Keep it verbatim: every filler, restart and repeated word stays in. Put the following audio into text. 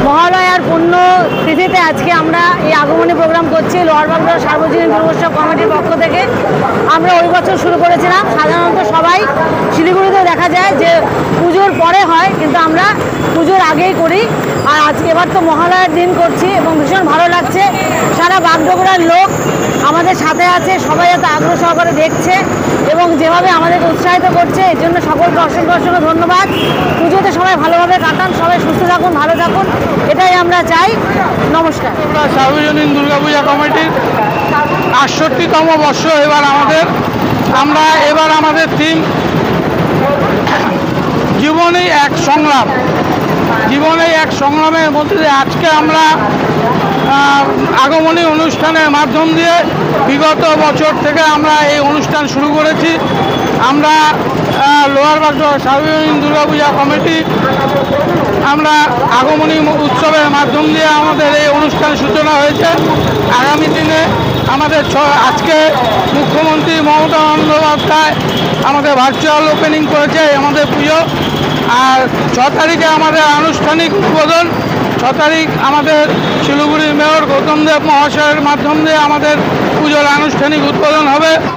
মহালয়ার পূর্ণ তিথিতে আজকে আমরা এই আগমনী প্রোগ্রাম করছি লোহার বাগড়া সার্বজনীন দুর্গোৎসব কমিটির পক্ষ থেকে। আমরা ওই বছর শুরু করেছিলাম। সাধারণত সবাই শিলিগুড়িতে দেখা যায় যে পুজোর পরে হয়, কিন্তু আমরা পুজোর আগেই করি। আর আজকে এবার তো মহালয়ার দিন করছি এবং ভীষণ ভালো লাগছে। সারা বাগডোগরার লোক আমাদের সাথে আছে, সবাই এত আগ্রহ সহকারে দেখছে এবং যেভাবে আমাদেরকে উৎসাহিত করছে, এর জন্য সকলকে অসংখ্য অসংখ্য ধন্যবাদ। পুজোতে সবাই ভালোভাবে কাটান, সবাই সুস্থ থাকুন, ভালো থাকুন, এটাই আমরা চাই। নমস্কার। সার্বজনীন দুর্গাপূজা কমিটির আটষট্টিতম বর্ষ এবার আমাদের। আমরা এবার আমাদের থিম জীবনেই এক সংগ্রাম। জীবনেই এক সংগ্রামের মধ্যে দিয়ে আজকে আমরা আগমনী অনুষ্ঠানের মাধ্যম দিয়ে বিগত বছর থেকে আমরা এই অনুষ্ঠান শুরু করেছি। আমরা লোহার বাগড়া সার্বজনীন দুর্গাপূজা কমিটি আমরা আগমনী উৎসবের মাধ্যম দিয়ে আমাদের এই অনুষ্ঠান সূচনা হয়েছে। আগামী দিনে আমাদের ছ আজকে মুখ্যমন্ত্রী মমতা বন্দ্যোপাধ্যায় আমাদের ভার্চুয়াল ওপেনিং করেছে আমাদের পুজো। আর ছ তারিখে আমাদের আনুষ্ঠানিক উদ্বোধন। ছ তারিখ আমাদের শিলিগুড়ির মেয়র গৌতম দেব মহাশয়ের মাধ্যম দিয়ে আমাদের পুজোর আনুষ্ঠানিক উদ্বোধন হবে।